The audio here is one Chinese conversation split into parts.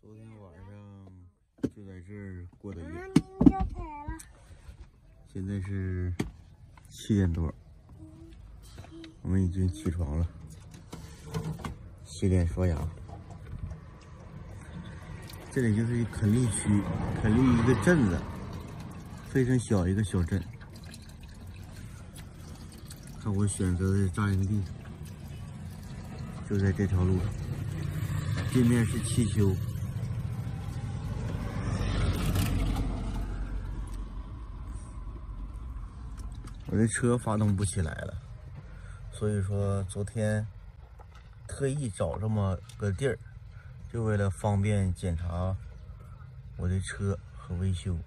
昨天晚上就在这儿过的夜，现在是7点多，我们已经起床了，洗脸刷牙。这里就是垦利区，垦利一个镇子，非常小一个小镇。看我选择的扎营地，就在这条路上，对面是汽修。我这车发动不起来了，所以说昨天特意找这么个地儿，就为了方便检查我的车和维修。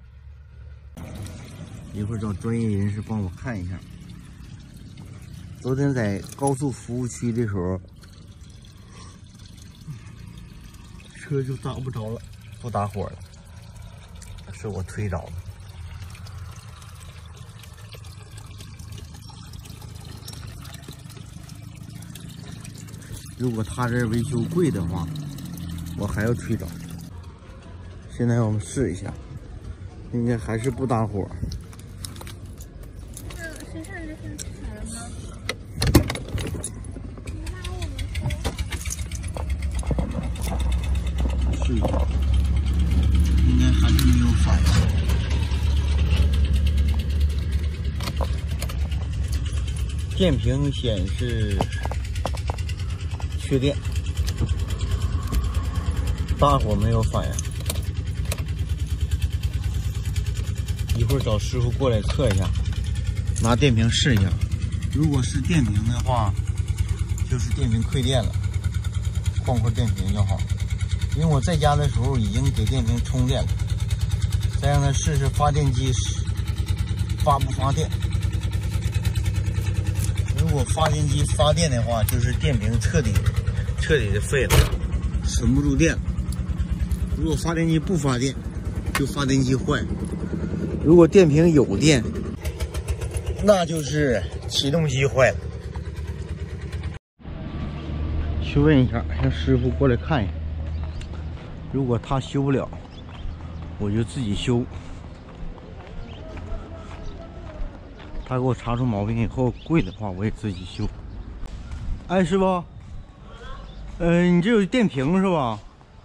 一会儿找专业人士帮我看一下。昨天在高速服务区的时候，车就打不着了，不打火了，是我推着的。如果他这维修贵的话，我还要推着。现在我们试一下，应该还是不打火。 身上这是踩了吗？ 试一下，应该还是没有反应。电瓶显示缺电，大火没有反应。一会儿找师傅过来测一下，拿电瓶试一下。如果是电瓶的话，就是电瓶亏电了，换块电瓶就好。因为我在家的时候已经给电瓶充电了，再让它试试发电机发不发电。如果发电机发电的话，就是电瓶彻底的废了，存不住电了。如果发电机不发电，就发电机坏了。如果电瓶有电，那就是启动机坏了。去问一下，让师傅过来看一下。如果他修不了，我就自己修。他给我查出毛病以后，贵的话我也自己修。哎，师傅，你这有电瓶是吧？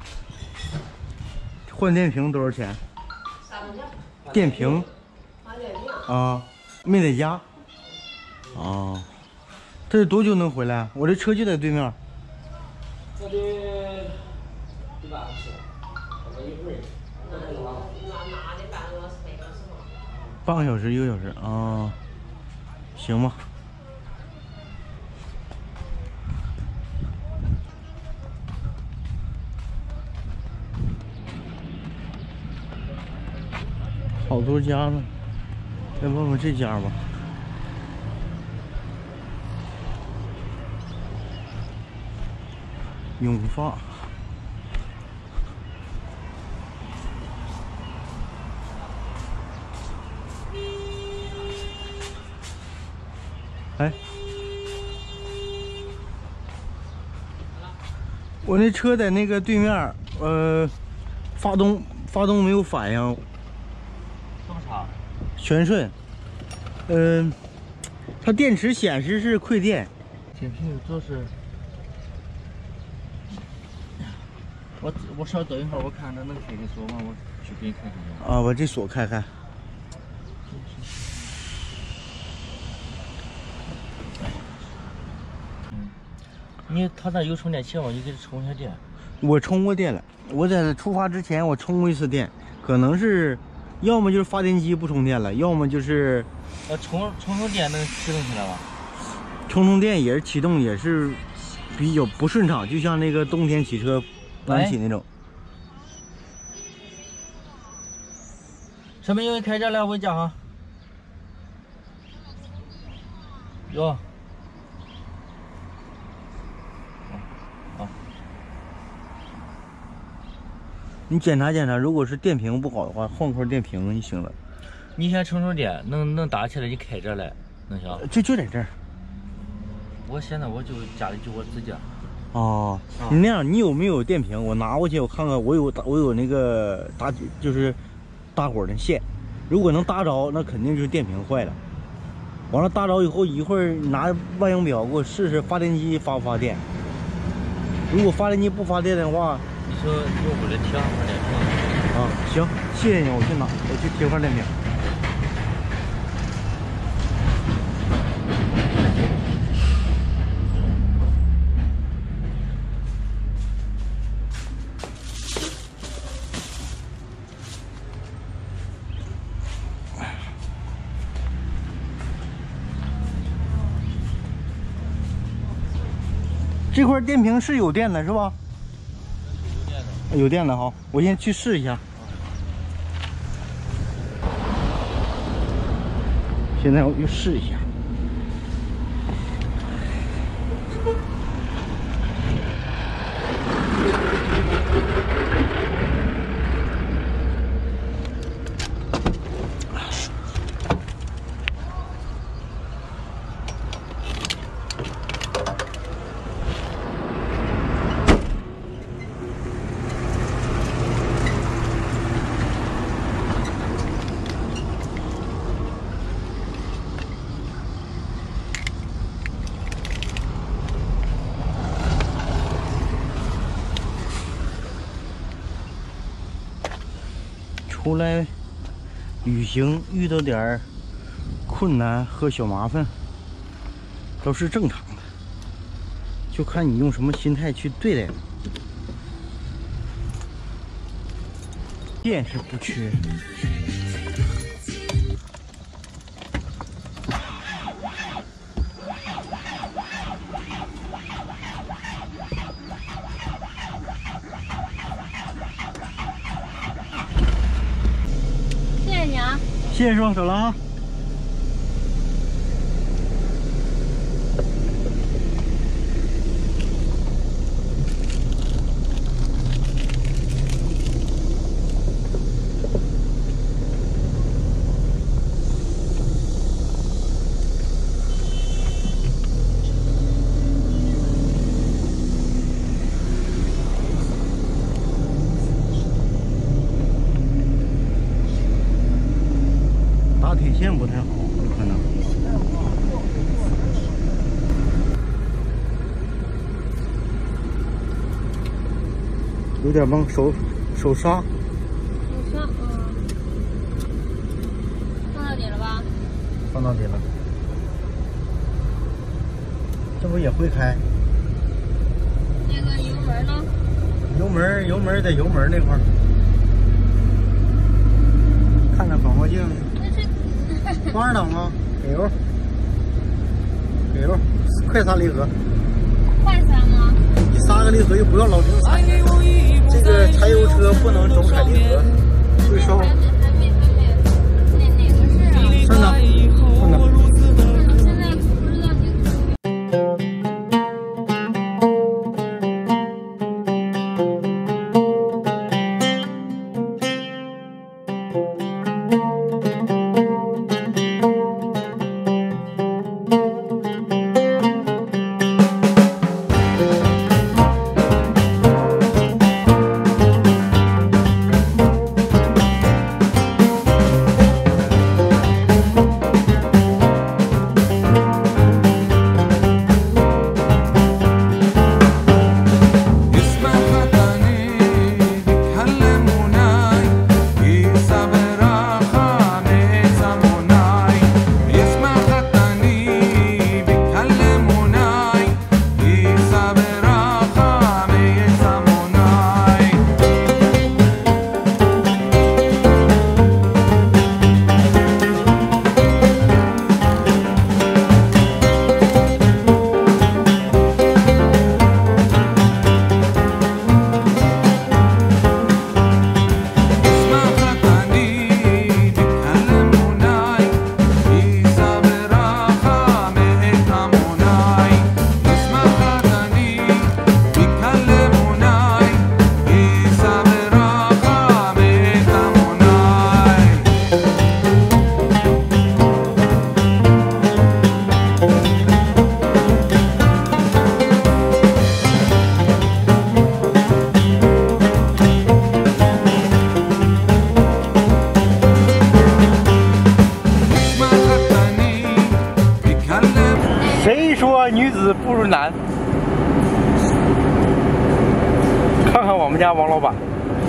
换电瓶多少钱？电瓶啊，没在家。啊，这是多久能回来？我这车就在对面。 这里1个半小时，我一会儿。哪里半个小时、1个小时嘛？ 半个小时、1个小时啊，行吧。好多家呢，再问问这家吧。永发。哎，我那车在那个对面，发动没有反应。 这么长？ 全顺。它电池显示是亏电。 电瓶就是我稍等一会儿，我看能开个锁吗？我去给你看看。 啊，把这锁开开。 他那有充电器吗？你给他充一下电。 我充过电了，我在出发之前我充过一次电，可能是要么就是发电机不充电了，要么就是充电能启动起来吗？ 充电也是启动也是比较不顺畅，就像那个冬天骑车不能骑那种。 什么油开着来我讲哈。有。 你检查检查，如果是电瓶不好的话，换块电瓶就行了。 你先充电，能打起来，你开着来，能行？ 就在这儿。 我现在我就家里就我自己。 哦，你那样，你有没有电瓶？我拿过去，我看看，我有那个就是搭火的线，如果能搭着，那肯定就是电瓶坏了。完了搭着以后，一会儿拿万用表给我试试发电机发不发电。如果发电机不发电的话， 你说用回来贴上块电瓶。 啊，行，谢谢你，我去贴块电瓶。这块电瓶是有电的，是吧？有电的哈，我先去试一下。现在我去试一下。出来旅行遇到点困难和小麻烦都是正常的，就看你用什么心态去对待。电是不缺。 谢谢你啊！ 谢谢，是吧？走了啊。打铁线不太好，有可能。有点懵，手刹。 手刹，放到底了吧？ 放到底了。这不也会开？ 那个油门呢？ 油门在油门那块儿。看看反光镜。双2档吗？给油，给油，快3离合。 快3吗？ 你3个离合就不要老定踩。这个柴油车不能总踩离合，会烧。 还没，哪个是啊？ 顺呢？顺呢？ 现在不知道你。 南。看看我们家王老板，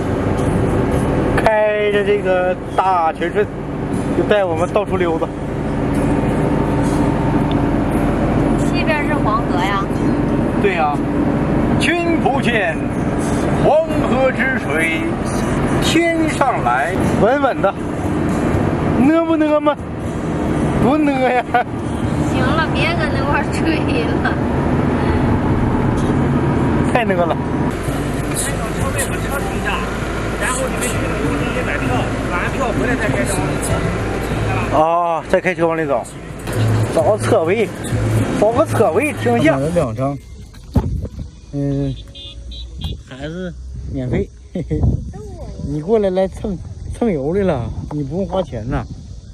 开着这个大全顺，就带我们到处溜达。 西边是黄河呀。 对呀、君不见黄河之水天上来，稳稳的，呢不呢嘛？多呢呀！ 行了，别搁那块吹了。 太那个了。 车位和车停下，然后你们去邮局里买票，买完票回来再开车往里走。 哦，再开车往里走，找个车位，找个车位停下。买了2张，孩子免费，嘿嘿。你过来蹭油来了，你不用花钱呐。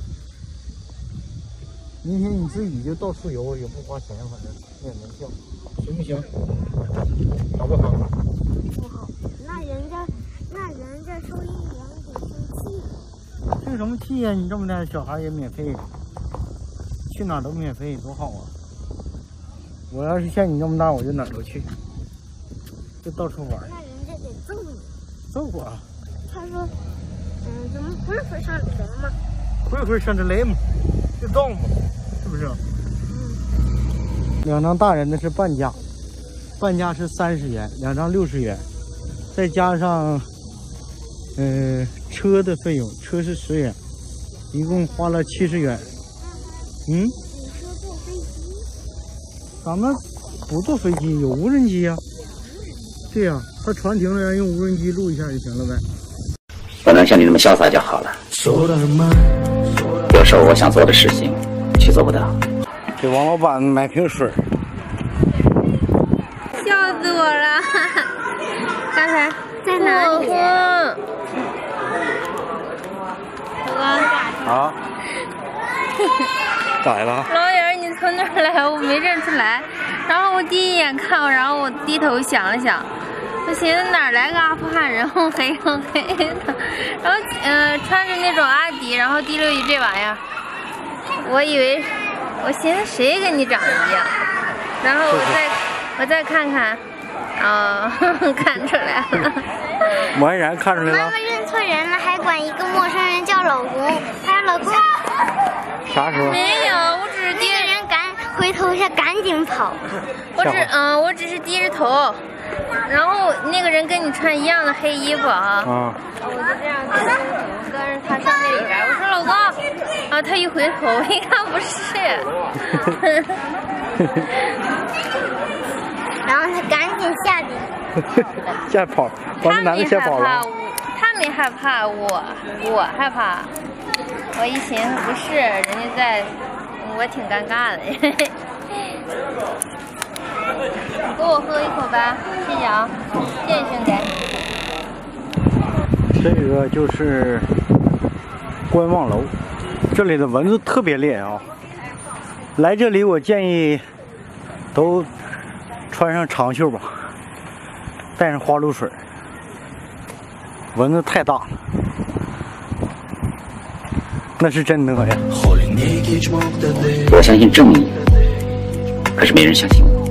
明天你自己就到处游，也不花钱，反正也门票，行不行？好不好？ 不好，那人家收银员得生气。 生什么气呀？你这么大小孩也免费，去哪儿都免费，多好啊！我要是像你这么大，我就哪儿都去，就到处玩。 那人家得揍你。 揍我？ 他说，怎么回回上人嘛？ 回上这来嘛，就揍嘛，是不是？2张大人的是半价，半价是30元，2张60元，再加上车的费用，车是10元，一共花了70元。 你说坐飞机？ 咱们不坐飞机，有无人机呀、对呀、他船停了，用无人机录一下就行了呗。 不能像你那么潇洒就好了。有时候我想做的事情，却做不到。 给王老板买瓶水。 笑死我了！刚才在哪里？ 老公， 啊？咋的了？ 老远你从哪儿来？我没认出来。然后我第一眼看我，然后我低头想了想，我寻思哪儿来个阿富汗人，黝黑的，然后穿着那种阿迪，然后提溜一这玩意儿，我以为我寻思谁跟你长得一样，然后我再看看，看出来了。 完然看出来了妈妈。认错人了，还管一个陌生人叫老公。他说老公， 啥时候？ 没有，我只是低那个人回头一下赶紧跑。 我只是低着头，然后那个人跟你穿一样的黑衣服啊。 啊。 我就这样跟着他上那里边，我说老公，啊，他一回头，我一看不是， 然后他赶紧下去。 吓跑，把那男的吓跑了。 他没害怕，我害怕。我一寻思不是，人家在，我挺尴尬的。你给我喝一口呗，谢谢啊，谢谢兄弟。 这个就是观望楼，这里的蚊子特别烈啊！来这里我建议都穿上长袖吧，带上花露水，蚊子太大了，那是真的呀！ 我相信正义，可是没人相信我。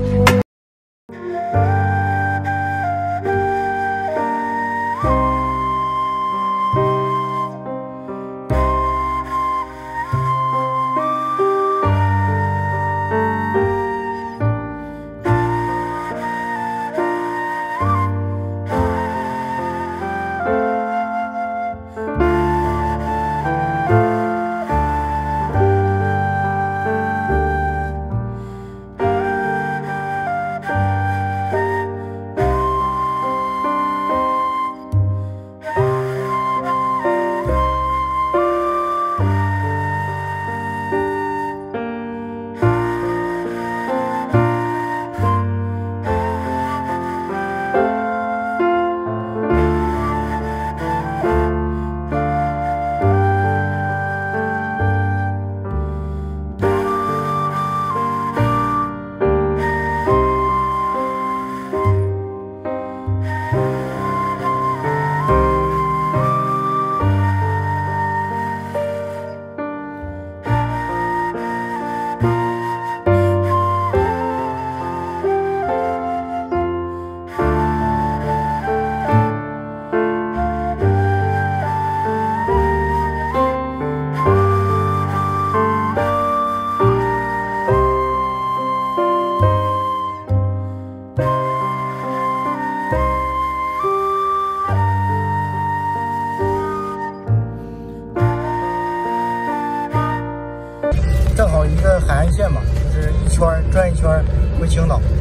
海岸线嘛，就是一圈转一圈回青岛。